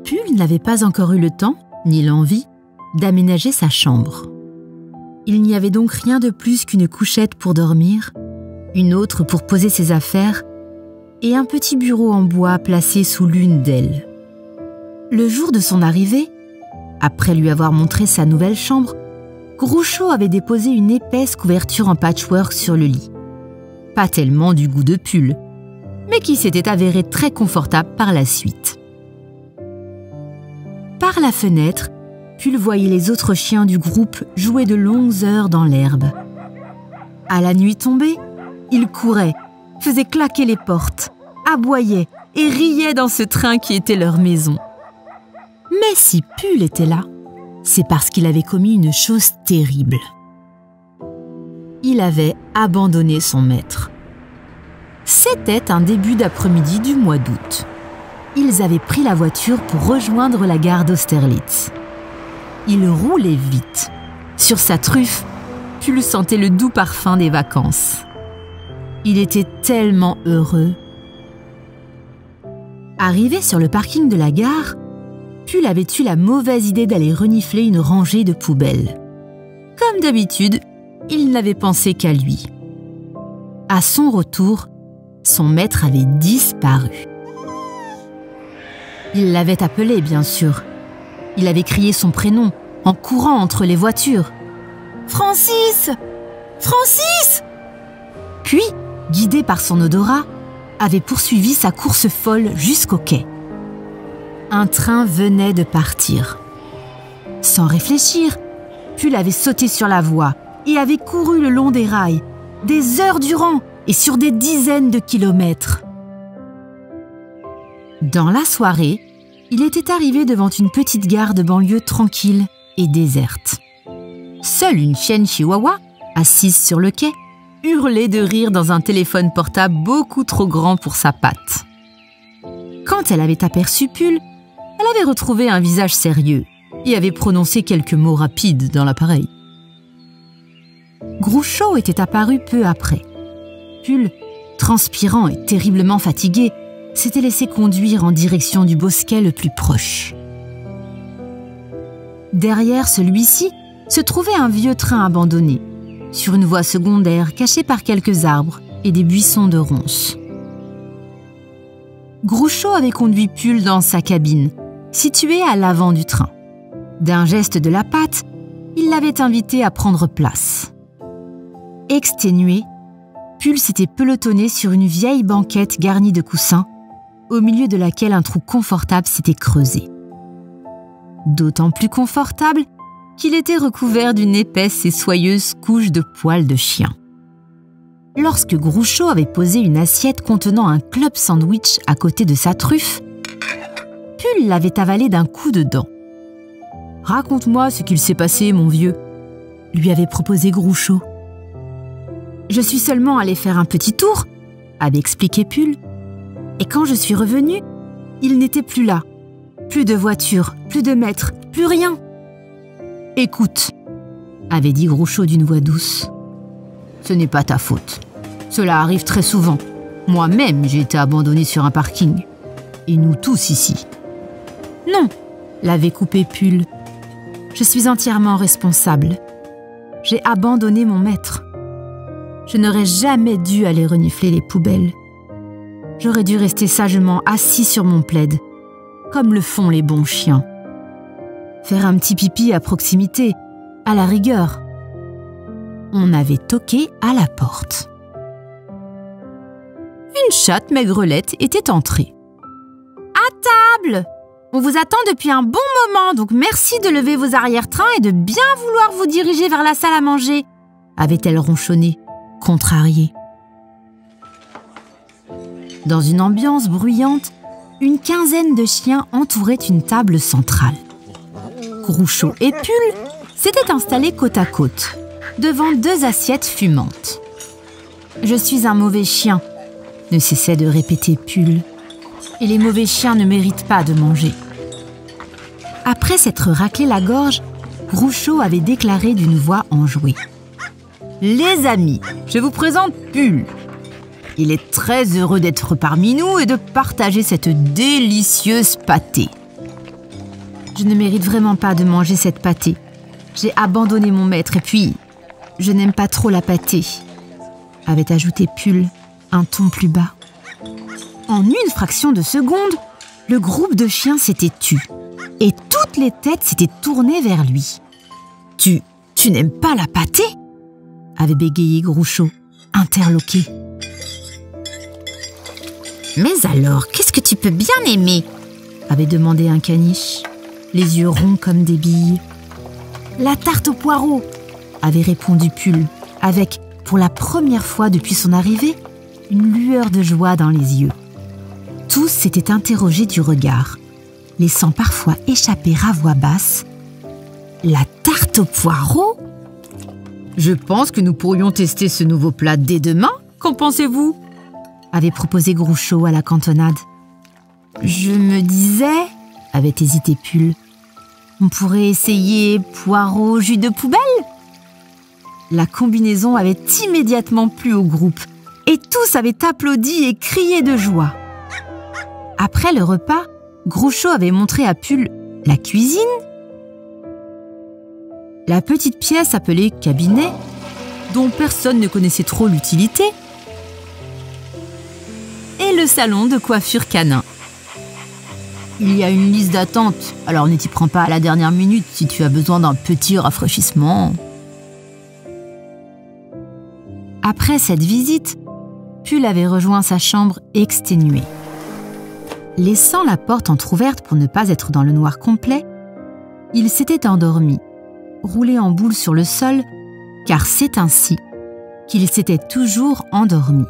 Pull n'avait pas encore eu le temps, ni l'envie, d'aménager sa chambre. Il n'y avait donc rien de plus qu'une couchette pour dormir, une autre pour poser ses affaires et un petit bureau en bois placé sous l'une d'elles. Le jour de son arrivée, après lui avoir montré sa nouvelle chambre, Groucho avait déposé une épaisse couverture en patchwork sur le lit. Pas tellement du goût de Pull, mais qui s'était avérée très confortable par la suite. Par la fenêtre, Pull voyait les autres chiens du groupe jouer de longues heures dans l'herbe. À la nuit tombée, ils couraient, faisaient claquer les portes, aboyaient et riaient dans ce train qui était leur maison. Mais si Pull était là, c'est parce qu'il avait commis une chose terrible. Il avait abandonné son maître. C'était un début d'après-midi du mois d'août. Ils avaient pris la voiture pour rejoindre la gare d'Austerlitz. Il roulait vite. Sur sa truffe, Pull sentait le doux parfum des vacances. Il était tellement heureux. Arrivé sur le parking de la gare, Pull avait eu la mauvaise idée d'aller renifler une rangée de poubelles. Comme d'habitude, il n'avait pensé qu'à lui. À son retour, son maître avait disparu. Il l'avait appelé, bien sûr. Il avait crié son prénom en courant entre les voitures. « Francis ! Francis !» Puis, guidé par son odorat, avait poursuivi sa course folle jusqu'au quai. Un train venait de partir. Sans réfléchir, Pull avait sauté sur la voie et avait couru le long des rails, des heures durant et sur des dizaines de kilomètres. Dans la soirée, il était arrivé devant une petite gare de banlieue tranquille et déserte. Seule une chienne chihuahua, assise sur le quai, hurlait de rire dans un téléphone portable beaucoup trop grand pour sa patte. Quand elle avait aperçu Pull, elle avait retrouvé un visage sérieux et avait prononcé quelques mots rapides dans l'appareil. Groucho était apparu peu après. Pull, transpirant et terriblement fatigué, s'était laissé conduire en direction du bosquet le plus proche. Derrière celui-ci se trouvait un vieux train abandonné, sur une voie secondaire cachée par quelques arbres et des buissons de ronces. Groucho avait conduit Pull dans sa cabine, située à l'avant du train. D'un geste de la patte, il l'avait invité à prendre place. Exténué, Pull s'était pelotonné sur une vieille banquette garnie de coussins, au milieu de laquelle un trou confortable s'était creusé. D'autant plus confortable qu'il était recouvert d'une épaisse et soyeuse couche de poils de chien. Lorsque Groucho avait posé une assiette contenant un club sandwich à côté de sa truffe, Pull l'avait avalé d'un coup de dent. « Raconte-moi ce qu'il s'est passé, mon vieux », lui avait proposé Groucho. « Je suis seulement allé faire un petit tour », avait expliqué Pull. « Et quand je suis revenu, il n'était plus là. Plus de voiture, plus de maître, plus rien. »« Écoute », avait dit Groucho d'une voix douce, « ce n'est pas ta faute. Cela arrive très souvent. Moi-même, j'ai été abandonné sur un parking. Et nous tous ici. »« Non », l'avait coupé Pull. « Je suis entièrement responsable. J'ai abandonné mon maître. Je n'aurais jamais dû aller renifler les poubelles. J'aurais dû rester sagement assis sur mon plaid, comme le font les bons chiens. Faire un petit pipi à proximité, à la rigueur. » On avait toqué à la porte. Une chatte maigrelette était entrée. « À table ! On vous attend depuis un bon moment, donc merci de lever vos arrière-trains et de bien vouloir vous diriger vers la salle à manger, » avait-elle ronchonné, contrariée. Dans une ambiance bruyante, une quinzaine de chiens entouraient une table centrale. Groucho et Pull s'étaient installés côte à côte, devant deux assiettes fumantes. « Je suis un mauvais chien », ne cessait de répéter Pull. « Et les mauvais chiens ne méritent pas de manger. » Après s'être raclé la gorge, Groucho avait déclaré d'une voix enjouée. « Les amis, je vous présente Pull. Il est très heureux d'être parmi nous et de partager cette délicieuse pâtée. Je ne mérite vraiment pas de manger cette pâtée. J'ai abandonné mon maître et puis, je n'aime pas trop la pâtée, avait ajouté Pull, un ton plus bas. En une fraction de seconde, le groupe de chiens s'était tu et toutes les têtes s'étaient tournées vers lui. Tu n'aimes pas la pâtée ? Avait bégayé Groucho, interloqué. Mais alors, qu'est-ce que tu peux bien aimer ? Avait demandé un caniche, les yeux ronds comme des billes. La tarte aux poireaux, avait répondu Pull, avec, pour la première fois depuis son arrivée, une lueur de joie dans les yeux. Tous s'étaient interrogés du regard, laissant parfois échapper à voix basse « La tarte aux poireaux ?» « Je pense que nous pourrions tester ce nouveau plat dès demain, qu'en pensez-vous ?» avait proposé Groucho à la cantonade. « Je me disais, » avait hésité Pull, « on pourrait essayer poireaux jus de poubelle ?» La combinaison avait immédiatement plu au groupe et tous avaient applaudi et crié de joie. Après le repas, Groucho avait montré à Pull la cuisine, la petite pièce appelée cabinet, dont personne ne connaissait trop l'utilité, et le salon de coiffure canin. Il y a une liste d'attente, alors ne t'y prends pas à la dernière minute si tu as besoin d'un petit rafraîchissement. Après cette visite, Pull avait rejoint sa chambre exténué. Laissant la porte entr'ouverte pour ne pas être dans le noir complet, il s'était endormi, roulé en boule sur le sol, car c'est ainsi qu'il s'était toujours endormi.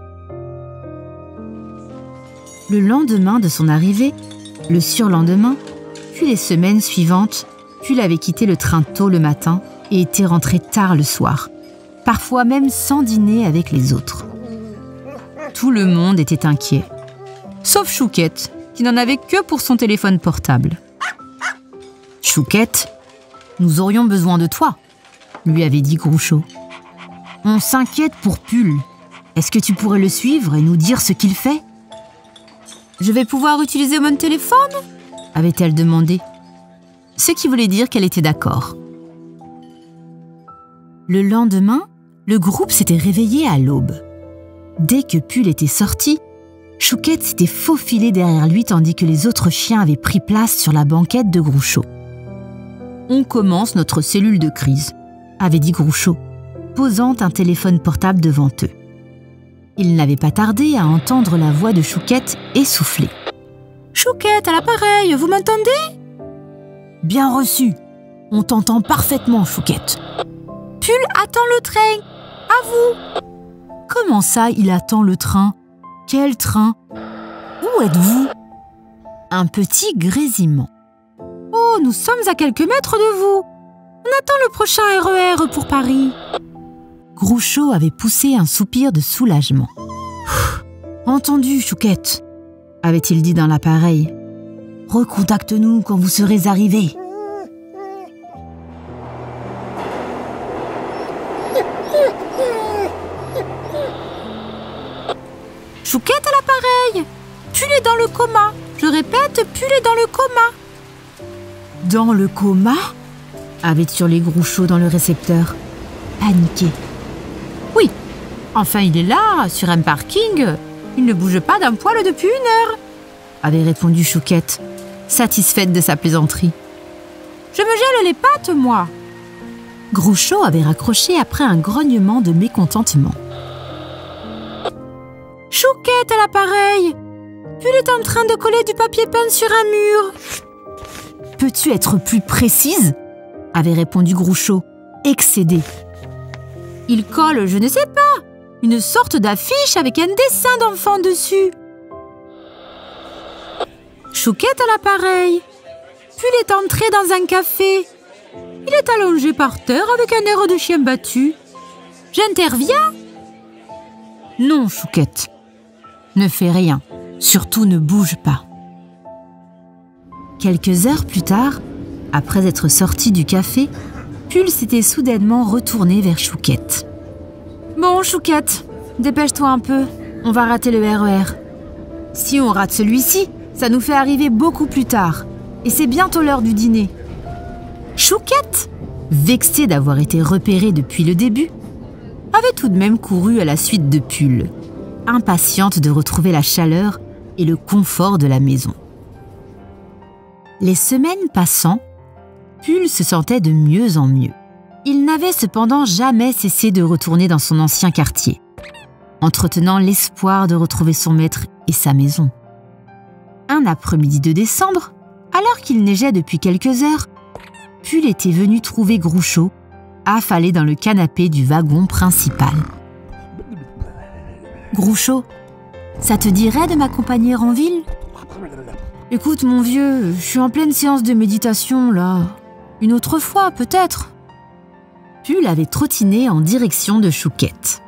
Le lendemain de son arrivée, le surlendemain, puis les semaines suivantes, Pull avait quitté le train tôt le matin et était rentré tard le soir, parfois même sans dîner avec les autres. Tout le monde était inquiet, sauf Chouquette, qui n'en avait que pour son téléphone portable. « Chouquette, nous aurions besoin de toi, » lui avait dit Groucho. « On s'inquiète pour Pull. Est-ce que tu pourrais le suivre et nous dire ce qu'il fait ?»« Je vais pouvoir utiliser mon téléphone ?» avait-elle demandé. Ce qui voulait dire qu'elle était d'accord. Le lendemain, le groupe s'était réveillé à l'aube. Dès que Pull était sorti, Chouquette s'était faufilée derrière lui tandis que les autres chiens avaient pris place sur la banquette de Groucho. « On commence notre cellule de crise », avait dit Groucho, posant un téléphone portable devant eux. Il n'avait pas tardé à entendre la voix de Chouquette essoufflée. « Chouquette, à l'appareil, vous m'entendez ?»« Bien reçu. On t'entend parfaitement, Chouquette. »« Pull attend le train. À vous !»« Comment ça, il attend le train ? Quel train ? Où êtes-vous ?» Un petit grésillement. « Oh, nous sommes à quelques mètres de vous. On attend le prochain RER pour Paris. » Groucho avait poussé un soupir de soulagement. « Entendu, Chouquette, » avait-il dit dans l'appareil. « Recontacte-nous quand vous serez arrivés. » Chouquette à l'appareil. Pull est dans le coma. Je répète, Pull est dans le coma. Dans le coma ? Avait hurlé Groucho dans le récepteur, paniqué. Oui, enfin il est là, sur un parking. Il ne bouge pas d'un poil depuis 1 heure, avait répondu Chouquette, satisfaite de sa plaisanterie. Je me gèle les pattes, moi. Groucho avait raccroché après un grognement de mécontentement. Chouquette à l'appareil. Pull est en train de coller du papier peint sur un mur. Peux-tu être plus précise ? Avait répondu Groucho, excédé. Il colle, je ne sais pas, une sorte d'affiche avec un dessin d'enfant dessus. Chouquette à l'appareil. Pull est entré dans un café. Il est allongé par terre avec un air de chien battu. J'interviens ? Non, Chouquette. Ne fais rien, surtout ne bouge pas. Quelques heures plus tard, après être sorti du café, Pull s'était soudainement retourné vers Chouquette. « Bon, Chouquette, dépêche-toi un peu, on va rater le RER. Si on rate celui-ci, ça nous fait arriver beaucoup plus tard. Et c'est bientôt l'heure du dîner. Chouquette, vexée d'avoir été repérée depuis le début, avait tout de même couru à la suite de Pull, impatiente de retrouver la chaleur et le confort de la maison. Les semaines passant, Pull se sentait de mieux en mieux. Il n'avait cependant jamais cessé de retourner dans son ancien quartier, entretenant l'espoir de retrouver son maître et sa maison. Un après-midi de décembre, alors qu'il neigeait depuis quelques heures, Pull était venu trouver Groucho, affalé dans le canapé du wagon principal. « Groucho, ça te dirait de m'accompagner en ville ? Écoute mon vieux, je suis en pleine séance de méditation là. Une autre fois peut-être. » Pull avait trottiné en direction de Chouquette.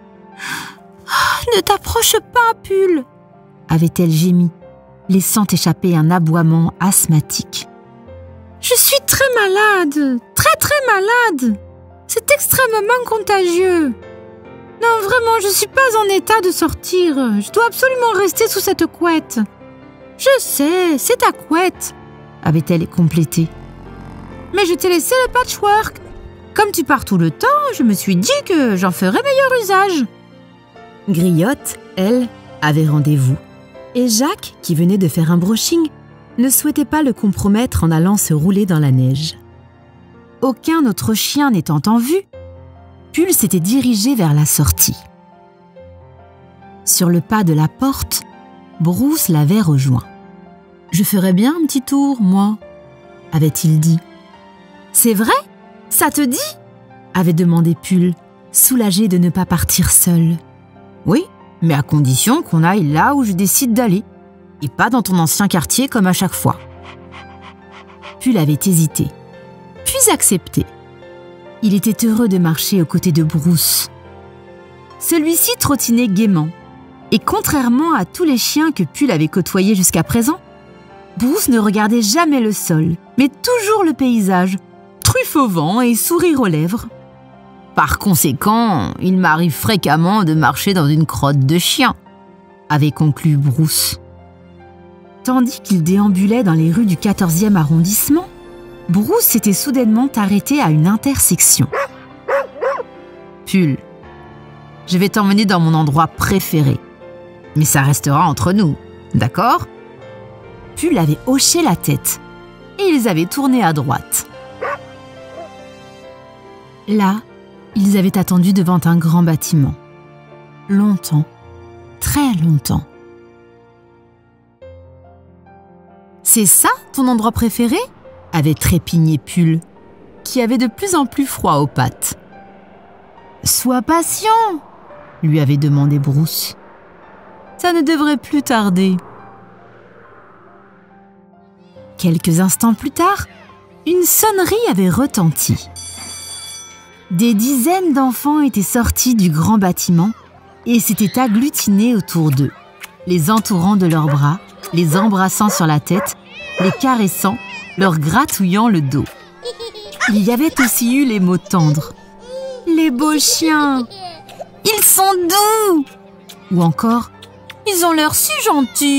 « Ne t'approche pas, Pull !» avait-elle gémi, laissant échapper un aboiement asthmatique. « Je suis très malade, très malade. C'est extrêmement contagieux. Non, vraiment, je suis pas en état de sortir. Je dois absolument rester sous cette couette. »« Je sais, c'est ta couette, » avait-elle complété. « Mais je t'ai laissé le patchwork. Comme tu pars tout le temps, je me suis dit que j'en ferais meilleur usage. » Griotte, elle, avait rendez-vous. Et Jacques, qui venait de faire un brushing, ne souhaitait pas le compromettre en allant se rouler dans la neige. Aucun autre chien n'étant en vue, Pull s'était dirigé vers la sortie. Sur le pas de la porte, Bruce l'avait rejoint. « Je ferais bien un petit tour, moi, » avait-il dit. « C'est vrai ? Ça te dit ?» avait demandé Pull, soulagé de ne pas partir seul. « Oui, mais à condition qu'on aille là où je décide d'aller, et pas dans ton ancien quartier comme à chaque fois. » Pull avait hésité, puis accepté. Il était heureux de marcher aux côtés de Bruce. Celui-ci trottinait gaiement, et contrairement à tous les chiens que Pull avait côtoyés jusqu'à présent, Bruce ne regardait jamais le sol, mais toujours le paysage, truffe au vent et sourire aux lèvres. Par conséquent, il m'arrive fréquemment de marcher dans une crotte de chien, avait conclu Bruce. Tandis qu'il déambulait dans les rues du 14e arrondissement, Bruce s'était soudainement arrêté à une intersection. « Pull, je vais t'emmener dans mon endroit préféré, mais ça restera entre nous, d'accord ?» Pull avait hoché la tête et ils avaient tourné à droite. Là, ils avaient attendu devant un grand bâtiment. Longtemps, très longtemps. « C'est ça, ton endroit préféré ?» avait trépigné Pull, qui avait de plus en plus froid aux pattes. « Sois patient !» lui avait demandé Bruce. « Ça ne devrait plus tarder. » Quelques instants plus tard, une sonnerie avait retenti. Des dizaines d'enfants étaient sortis du grand bâtiment et s'étaient agglutinés autour d'eux, les entourant de leurs bras, les embrassant sur la tête, les caressant, leur gratouillant le dos. Il y avait aussi eu les mots tendres. « Les beaux chiens ! Ils sont doux !» Ou encore « Ils ont l'air si gentils !»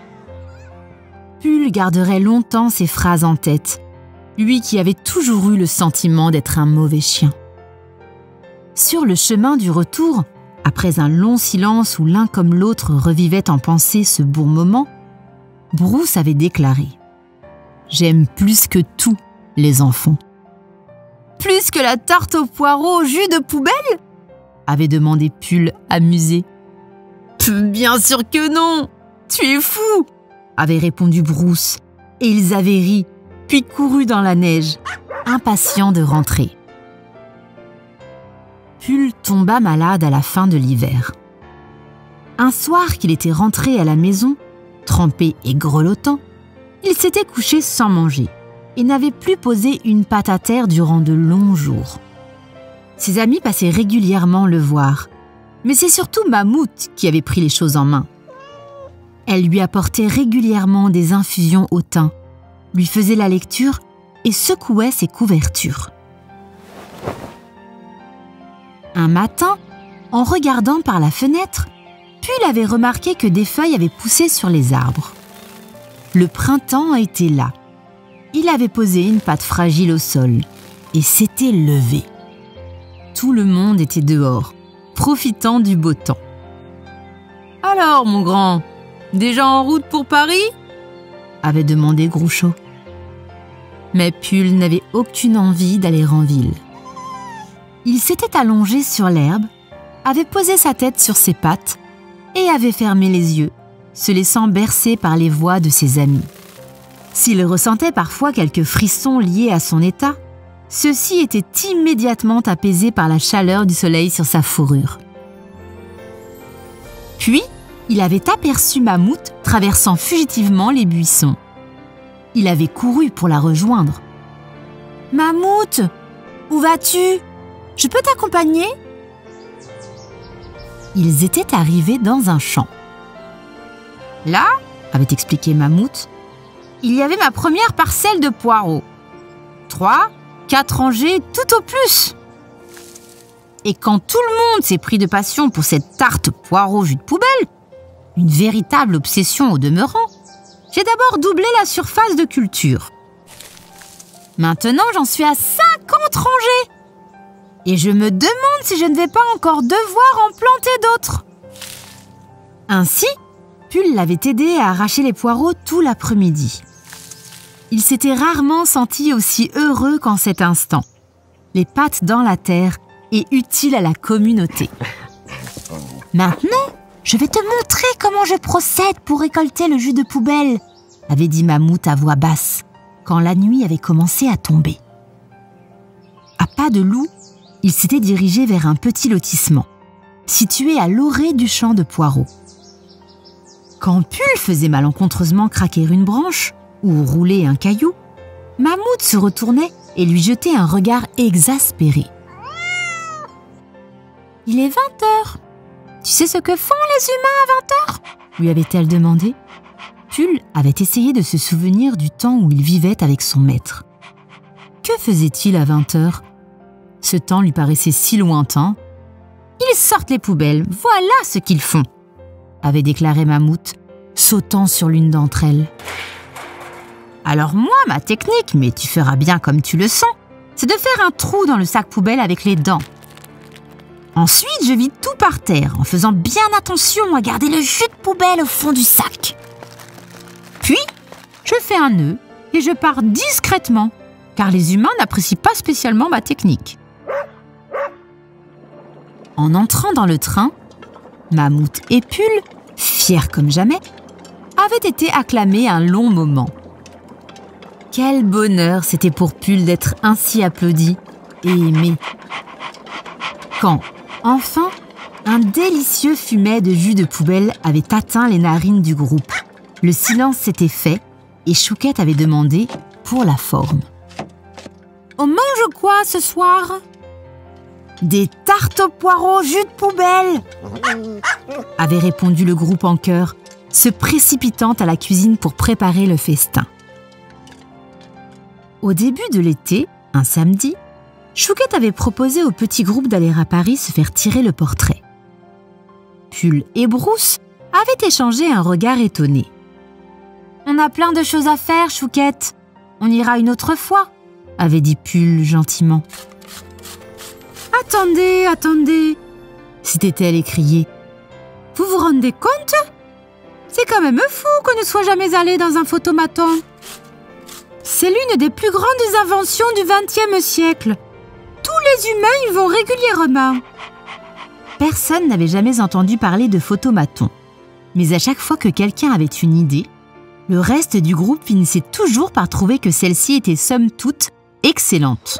Pull garderait longtemps ces phrases en tête, lui qui avait toujours eu le sentiment d'être un mauvais chien. Sur le chemin du retour, après un long silence où l'un comme l'autre revivait en pensée ce beau moment, Bruce avait déclaré « J'aime plus que tout les enfants. »« Plus que la tarte aux poireaux au jus de poubelle ?» avait demandé Pull, amusé. « Bien sûr que non, tu es fou !» avait répondu Bruce, et ils avaient ri, puis couru dans la neige, impatients de rentrer. Pull tomba malade à la fin de l'hiver. Un soir qu'il était rentré à la maison, trempé et grelottant, il s'était couché sans manger et n'avait plus posé une patte à terre durant de longs jours. Ses amis passaient régulièrement le voir, mais c'est surtout Mammouth qui avait pris les choses en main. Elle lui apportait régulièrement des infusions au thym, lui faisait la lecture et secouait ses couvertures. Un matin, en regardant par la fenêtre, Pull avait remarqué que des feuilles avaient poussé sur les arbres. Le printemps était là. il avait posé une patte fragile au sol et s'était levé. Tout le monde était dehors, profitant du beau temps. « Alors, mon grand, déjà en route pour Paris ?» avait demandé Groucho. Mais Pull n'avait aucune envie d'aller en ville. Il s'était allongé sur l'herbe, avait posé sa tête sur ses pattes et avait fermé les yeux, se laissant bercer par les voix de ses amis. S'il ressentait parfois quelques frissons liés à son état, ceux-ci étaient immédiatement apaisés par la chaleur du soleil sur sa fourrure. Puis, il avait aperçu Mammouth traversant fugitivement les buissons. Il avait couru pour la rejoindre. « Mammouth, où vas-tu ? Je peux t'accompagner ?» Ils étaient arrivés dans un champ. « Là, avait expliqué Mammouth, il y avait ma première parcelle de poireaux. 3, 4 rangées tout au plus. Et quand tout le monde s'est pris de passion pour cette tarte poireau jus de poubelle, une véritable obsession au demeurant, j'ai d'abord doublé la surface de culture. Maintenant, j'en suis à 50 rangées. Et je me demande si je ne vais pas encore devoir en planter d'autres. » Ainsi, Pull l'avait aidé à arracher les poireaux tout l'après-midi. Il s'était rarement senti aussi heureux qu'en cet instant, les pattes dans la terre et utile à la communauté. « Maintenant, je vais te montrer comment je procède pour récolter le jus de poubelle, » avait dit Mammouth à voix basse, quand la nuit avait commencé à tomber. À pas de loup, il s'était dirigé vers un petit lotissement, situé à l'orée du champ de poireaux. Quand Pull faisait malencontreusement craquer une branche ou rouler un caillou, Mammouth se retournait et lui jetait un regard exaspéré. « Il est 20 heures. Tu sais ce que font les humains à 20 heures ?» lui avait-elle demandé. Pull avait essayé de se souvenir du temps où il vivait avec son maître. Que faisait-il à 20 heures ? Ce temps lui paraissait si lointain. « Ils sortent les poubelles, voilà ce qu'ils font !» avait déclaré Mammouth, sautant sur l'une d'entre elles. « Alors moi, ma technique, mais tu feras bien comme tu le sens, c'est de faire un trou dans le sac poubelle avec les dents. Ensuite, je vide tout par terre en faisant bien attention à garder le jus de poubelle au fond du sac. Puis, je fais un nœud et je pars discrètement, car les humains n'apprécient pas spécialement ma technique. » En entrant dans le train, Mammouth et Pull, fiers comme jamais, avaient été acclamés un long moment. Quel bonheur c'était pour Pull d'être ainsi applaudi et aimé. Quand, enfin, un délicieux fumet de jus de poubelle avait atteint les narines du groupe, le silence s'était fait et Chouquette avait demandé pour la forme. « On mange quoi ce soir ?»« Des tartes aux poireaux jus de poubelle !» avait répondu le groupe en chœur, se précipitant à la cuisine pour préparer le festin. Au début de l'été, un samedi, Chouquette avait proposé au petit groupe d'aller à Paris se faire tirer le portrait. Pull et Brousse avaient échangé un regard étonné. « On a plein de choses à faire, Chouquette. On ira une autre fois, » avait dit Pull gentiment. « Attendez, attendez !» s'était-elle écriée. « Vous vous rendez compte ? C'est quand même fou qu'on ne soit jamais allé dans un photomaton. C'est l'une des plus grandes inventions du XXe siècle. Tous les humains y vont régulièrement. » Personne n'avait jamais entendu parler de photomaton. Mais à chaque fois que quelqu'un avait une idée, le reste du groupe finissait toujours par trouver que celle-ci était somme toute excellente.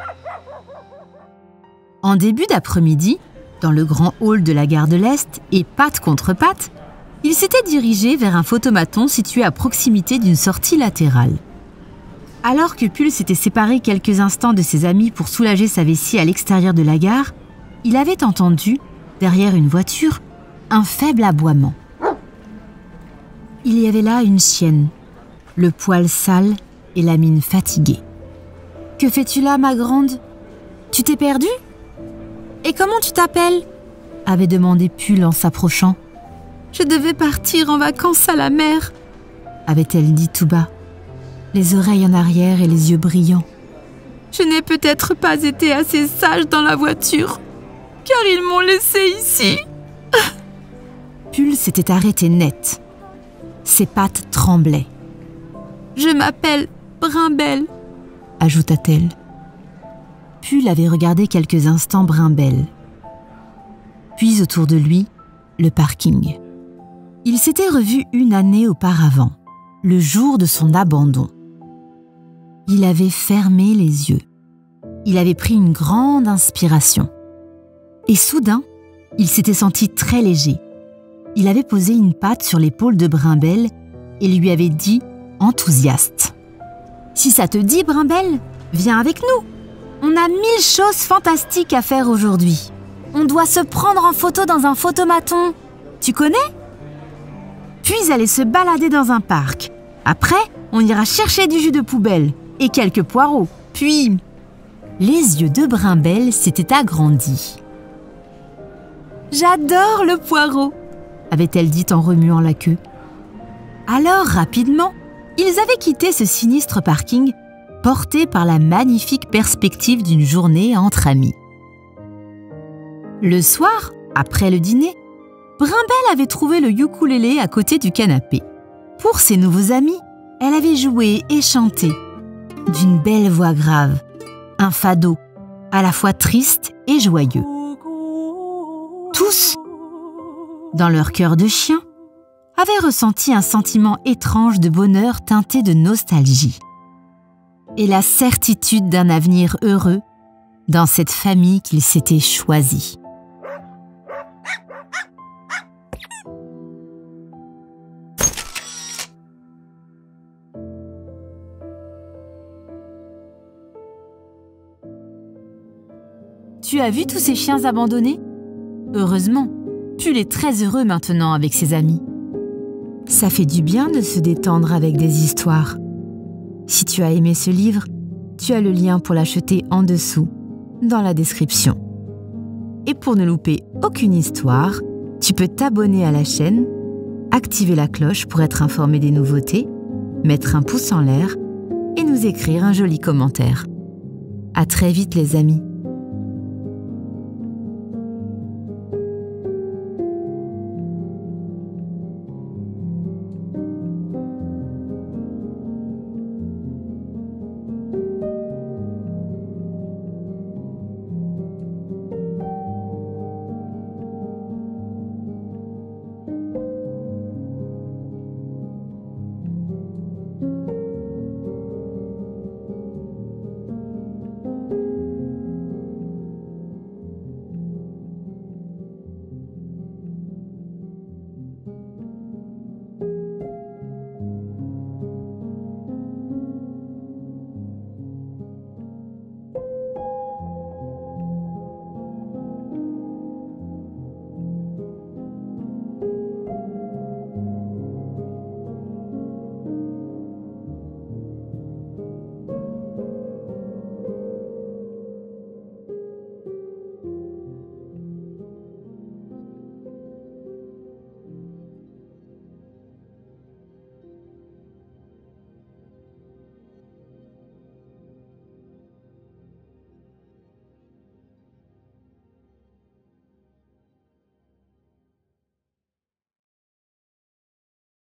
En début d'après-midi, dans le grand hall de la gare de l'Est et patte contre patte, il s'était dirigé vers un photomaton situé à proximité d'une sortie latérale. Alors que Pull s'était séparé quelques instants de ses amis pour soulager sa vessie à l'extérieur de la gare, il avait entendu, derrière une voiture, un faible aboiement. Il y avait là une chienne, le poil sale et la mine fatiguée. « Que fais-tu là, ma grande ? Tu t'es perdue ? Et comment tu t'appelles ?» avait demandé Pull en s'approchant. « Je devais partir en vacances à la mer, » avait-elle dit tout bas. « les oreilles en arrière et les yeux brillants. « Je n'ai peut-être pas été assez sage dans la voiture, car ils m'ont laissé ici. » Pull s'était arrêté net. Ses pattes tremblaient. « Je m'appelle Brimbelle, » ajouta-t-elle. Pull avait regardé quelques instants Brimbelle. Puis autour de lui, le parking. Il s'était revu une année auparavant, le jour de son abandon. Il avait fermé les yeux. Il avait pris une grande inspiration. Et soudain, il s'était senti très léger. Il avait posé une patte sur l'épaule de Brimbelle et lui avait dit, enthousiaste: « Si ça te dit, Brimbelle, viens avec nous. On a 1000 choses fantastiques à faire aujourd'hui. On doit se prendre en photo dans un photomaton. Tu connais ? Puis aller se balader dans un parc. Après, on ira chercher du jus de poubelle et quelques poireaux. Puis... » Les yeux de Brimbelle s'étaient agrandis. « J'adore le poireau !» avait-elle dit en remuant la queue. Alors, rapidement, ils avaient quitté ce sinistre parking, portés par la magnifique perspective d'une journée entre amis. Le soir, après le dîner, Brimbelle avait trouvé le ukulélé à côté du canapé. Pour ses nouveaux amis, elle avait joué et chanté, d'une belle voix grave, un fado, à la fois triste et joyeux. Tous, dans leur cœur de chien, avaient ressenti un sentiment étrange de bonheur teinté de nostalgie et la certitude d'un avenir heureux dans cette famille qu'ils s'étaient choisie. Tu as vu tous ces chiens abandonnés ? Heureusement, Pull est très heureux maintenant avec ses amis. Ça fait du bien de se détendre avec des histoires. Si tu as aimé ce livre, tu as le lien pour l'acheter en dessous, dans la description. Et pour ne louper aucune histoire, tu peux t'abonner à la chaîne, activer la cloche pour être informé des nouveautés, mettre un pouce en l'air et nous écrire un joli commentaire. À très vite les amis.